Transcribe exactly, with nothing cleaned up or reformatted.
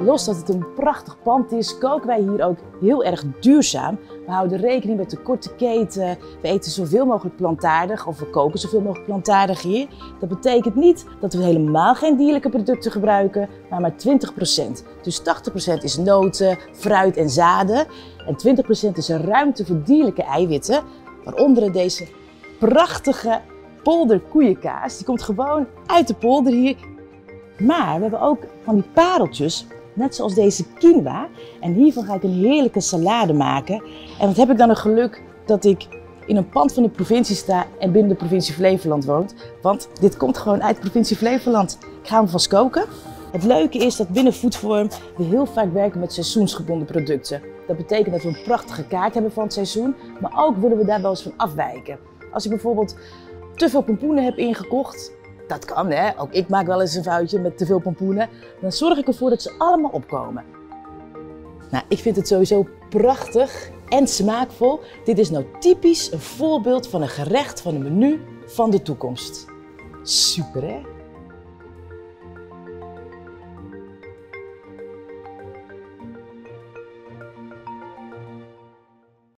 Los dat het een prachtig pand is, koken wij hier ook heel erg duurzaam. We houden rekening met de korte keten, we eten zoveel mogelijk plantaardig of we koken zoveel mogelijk plantaardig hier. Dat betekent niet dat we helemaal geen dierlijke producten gebruiken, maar maar twintig procent. Dus tachtig procent is noten, fruit en zaden en twintig procent is er ruimte voor dierlijke eiwitten, waaronder deze prachtige polderkoeienkaas. Die komt gewoon uit de polder hier. Maar we hebben ook van die pareltjes, net zoals deze quinoa. En hiervan ga ik een heerlijke salade maken. En wat heb ik dan een geluk dat ik in een pand van de provincie sta en binnen de provincie Flevoland woont. Want dit komt gewoon uit de provincie Flevoland. Ik ga hem vast koken. Het leuke is dat binnen Foodforum we heel vaak werken met seizoensgebonden producten. Dat betekent dat we een prachtige kaart hebben van het seizoen, maar ook willen we daar wel eens van afwijken. Als je bijvoorbeeld te veel pompoenen hebt ingekocht, dat kan hè, ook ik maak wel eens een foutje met te veel pompoenen, dan zorg ik ervoor dat ze allemaal opkomen. Nou, ik vind het sowieso prachtig en smaakvol. Dit is nou typisch een voorbeeld van een gerecht van een menu van de toekomst. Super hè?